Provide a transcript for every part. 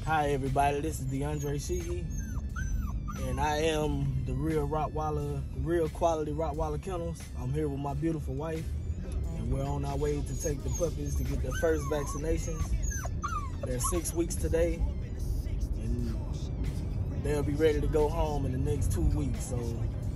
Hi everybody, this is DeAndre Sheehy, and I am the real Rottweiler, real quality Rottweiler Kennels. I'm here with my beautiful wife, and we're on our way to take the puppies to get their first vaccinations. They're 6 weeks today, and they'll be ready to go home in the next 2 weeks. So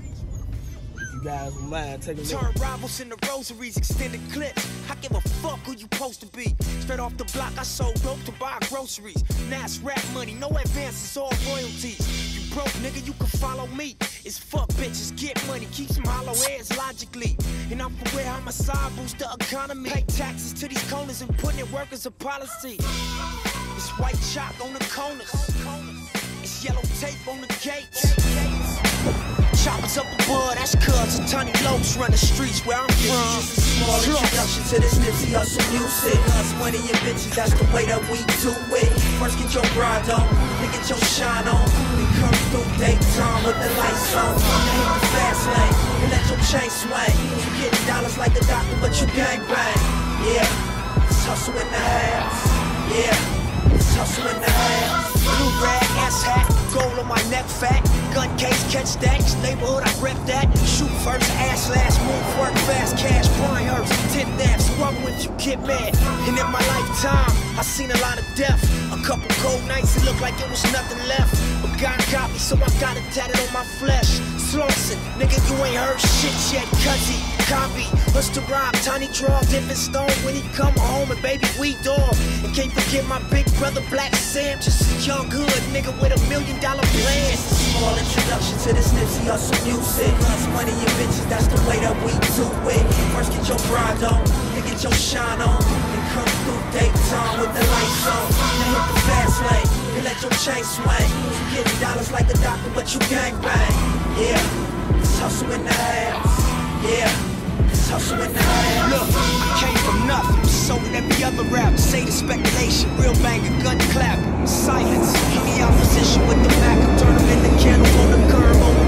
if you guys would mind taking a look. Turn rivals into rosaries, extended clips. I give a fuck who you supposed to be. Straight off the block, I sold dope to buy groceries. Now it's rap money, no advances, all royalties. You broke, nigga, you can follow me. It's fuck bitches, get money, keep some hollow heads logically. And I'm aware how my side boost the economy. Pay taxes to these corners and put in work as a policy. It's white chalk on the corners. It's yellow tape on the gates. Choppers up above, that's cuz a tiny loaves run the streets where I'm from. Just a small introduction to this Nipsey Hustle music. Us money and bitches, that's the way that we do it. First get your bride on, then get your shine on. Then come through daytime with the lights on. Then hit the fast lane, and let your chain swing. You getting dollars like a doctor, but you gang bang. Yeah, it's hustle in the house. Yeah, it's hustle in the house. Blue rag, ass hat, gold on my neck fat. Gun case, catch that, neighborhood, I rep that. Shoot first, ass last, move, work fast, cash, Pinehurst, 10th Ave, squabble if you get mad. And in my lifetime, I seen a lot of death. A couple cold nights, it looked like it was nothing left. But God got me, so I got it tatted on my flesh. Slauson, nigga, you ain't heard shit yet, cuzzy. Copy, us to rob, tiny draw, different stone when he come home and baby we dog. And can't forget my big brother Black Sam, just a young hood nigga with $1 million plan. Small introduction to this Nipsey Hustle music. Us money and bitches, that's the way that we do it. First get your bride on, then get your shine on. Then come through daytime with the lights on. Then hit the fast lane, and let your chain swing. You getting dollars like a doctor, but you gang bang. Yeah, it's hustle in the house. Yeah. Hustle in the house. Look, I came from nothing, sold it every other rap. Say the speculation, real banger, gun clap. Silence, keep me out position with the back. I'm turning into Kennels on the curb, over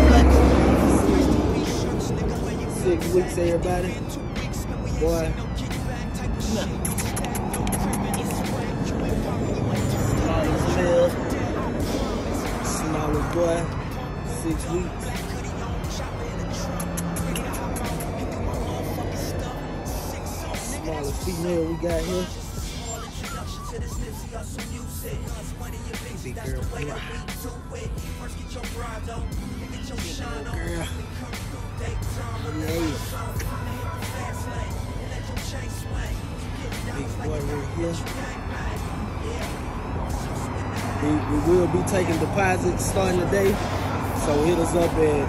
blood. 6 weeks, everybody. Boy. Smallest boy. 6 weeks. Smallest female we got here. Big girl. Girl. Big boy right here. We will be taking deposits starting today. So hit us up at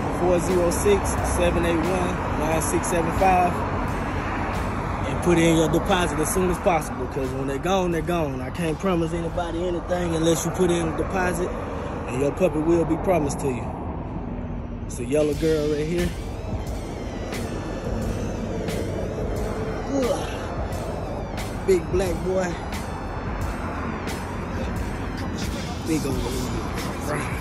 406-781-9675. Put in your deposit as soon as possible, because when they're gone, they're gone. I can't promise anybody anything unless you put in a deposit, and your puppy will be promised to you. It's a yellow girl right here. Ugh. Big black boy. Big old brown.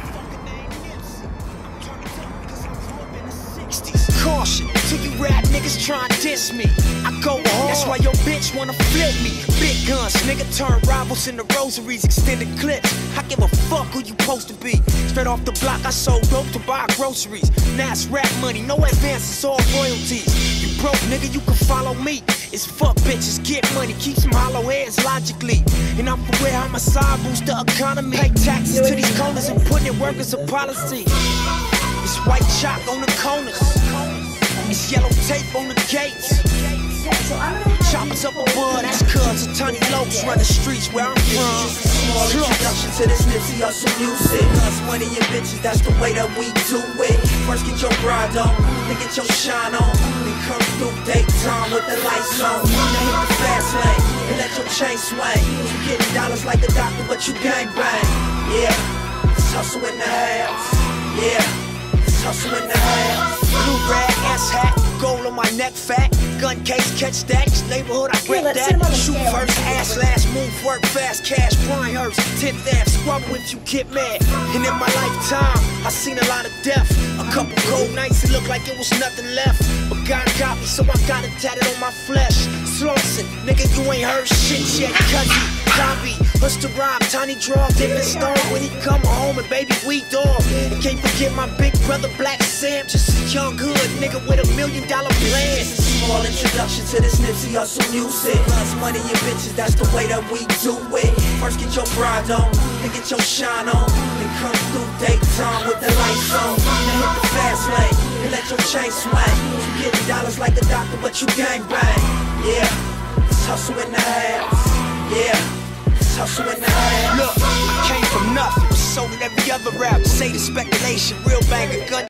Caution, till you rap niggas try and diss me. I go hard, that's why your bitch wanna flip me. Big guns, nigga, turn rivals into rosaries, extended clips. I give a fuck who you supposed to be. Straight off the block, I sold dope to buy groceries. Now it's rap money, no advances, all royalties. You broke, nigga, you can follow me. It's fuck bitches, get money, keep some hollow heads logically. And I'm aware how my side boost the economy. Pay taxes to these corners and put in work as a policy. It's white chalk on the corners. It's yellow tape on the gates. Choppers up above, that's cuz a tiny loaves run the streets where I'm from. Small introduction to this Nipsey Hustle music. Us money and bitches, that's the way that we do it. First get your bride on, then get your shine on. Then come through daytime with the lights on. Then hit the fast lane, and let your chain swing. You getting dollars like a doctor, but you gang bang. Yeah, it's hustle in the house. Yeah. Hustle in the house. Blue rag, ass hat, gold on my neck fat. Gun case, catch that, neighborhood, I rep that. Shoot first, ass last, move, work fast, cash, Pinehurst, 10th Ave, squabble if you get mad. And in my lifetime, I seen a lot of death. A couple cold nights, it looked like it was nothing left. But God got me, so I got it tatted on my flesh. Slauson, nigga, you ain't heard shit yet, cuzzy. zombie. Us to rhyme, tiny draw, different stone when he come home and baby we dog. And can't forget my big brother Black Sam, just a young hood nigga with $1 million plan. Just a small introduction to this Nipsey Hussle music. Plus money and bitches, that's the way that we do it. First get your bride on, then get your shine on, then come through daytime with the lights on. Then hit the fast lane, and let your chain swing. You getting dollars like a doctor, but you gang bang. Yeah, it's hustle in the house. Yeah, it's hustle in the house. Look, I came from nothing, was sold in every other rap. Say the speculation, real banger gun.